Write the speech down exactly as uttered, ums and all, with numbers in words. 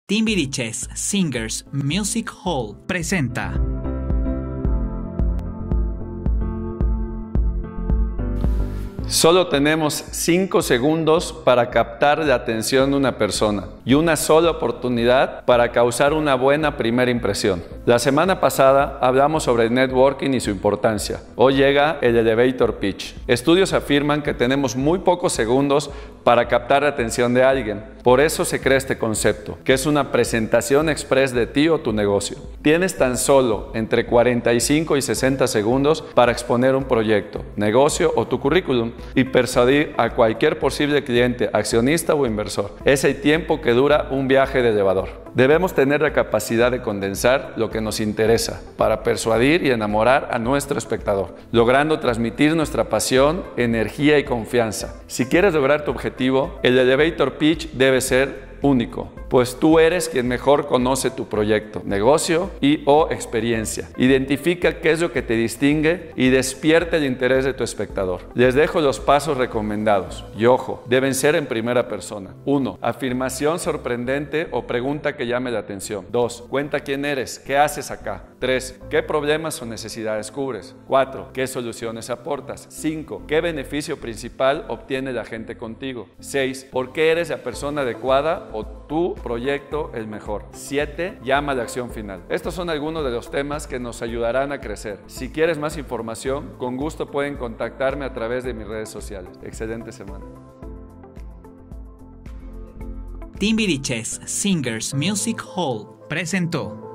Timbiriches Singers Music Hall presenta. Solo tenemos cinco segundos para captar la atención de una persona y una sola oportunidad para causar una buena primera impresión. La semana pasada hablamos sobre el networking y su importancia. Hoy llega el elevator pitch. Estudios afirman que tenemos muy pocos segundos para captar la atención de alguien. Por eso se crea este concepto, que es una presentación express de ti o tu negocio. Tienes tan solo entre cuarenta y cinco y sesenta segundos para exponer un proyecto, negocio o tu currículum y persuadir a cualquier posible cliente, accionista o inversor. Es el tiempo que dura un viaje de elevador. Debemos tener la capacidad de condensar lo que nos interesa para persuadir y enamorar a nuestro espectador, logrando transmitir nuestra pasión, energía y confianza. Si quieres lograr tu objetivo, el elevator pitch debe ser único, pues tú eres quien mejor conoce tu proyecto, negocio y o experiencia. Identifica qué es lo que te distingue y despierta el interés de tu espectador. Les dejo los pasos recomendados y ojo, deben ser en primera persona. uno. Afirmación sorprendente o pregunta que llame la atención. dos. Cuenta quién eres, qué haces acá. tres. ¿Qué problemas o necesidades cubres? cuatro. ¿Qué soluciones aportas? cinco. ¿Qué beneficio principal obtiene la gente contigo? seis. ¿Por qué eres la persona adecuada o tu proyecto el mejor? siete. Llama a la acción final. Estos son algunos de los temas que nos ayudarán a crecer. Si quieres más información, con gusto pueden contactarme a través de mis redes sociales. Excelente semana. Timbiriches Singers Music Hall presentó.